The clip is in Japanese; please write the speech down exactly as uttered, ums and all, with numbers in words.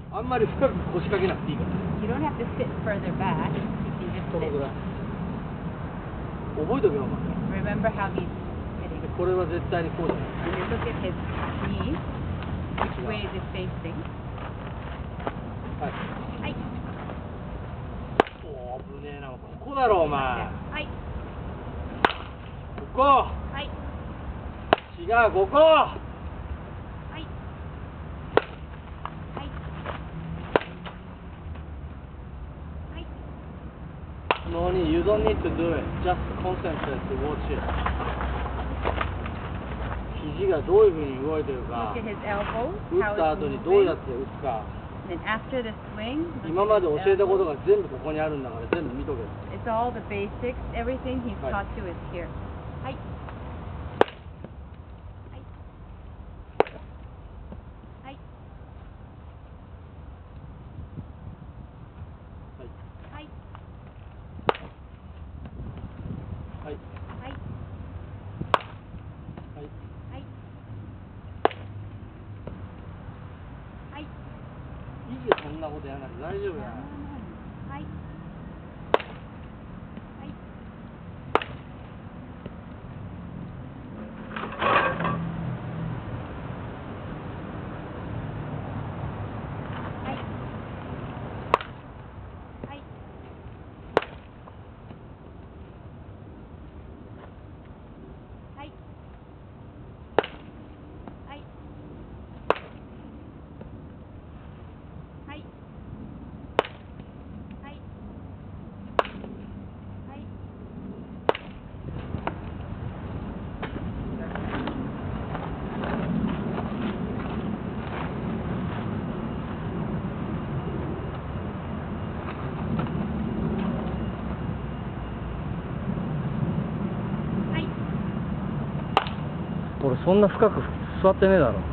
あんまり深く腰掛けなくていいから。 You don't have to sit further back. You can just この sit. ぐらい。覚えとけよ、お前。 Remember how he's sitting. これは絶対にこうじゃない。 And you look at his knees. Which way is it facing? はい。 はい。 おー、危ねえな。ここだろ、お前。 はい。 ここ。 はい。 違う、ここ。 はい。はい。はい。 No need, you don't need to do it. Just concentrate to watch it. 肘がどういうふうに動いてるか。 Look at his elbows. 打 How った後 it's にどうやっ moving. て打つか。 Then after the swing, 今 look ま at で his 教えたこと elbows. が全部ここにあるんだから全部見とけ。 It's all the basics. Everything he's はい。 taught you is here. はい。はい。はい。 はい。 はい。 はい。 はい。 はい。 はい。はい。 いいよ、そんなことやらなくて大丈夫や。 はい。はい。 俺そんな深く座ってねえだろ。